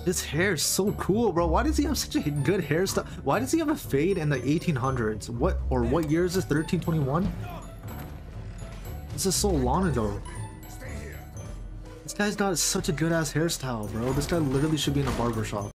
This hair is so cool, bro. Why does he have such a good hairstyle? Why does he have a fade in the 1800s? What year is this? 1321? This is so long ago. This guy's got such a good ass hairstyle, bro. This guy literally should be in a barbershop.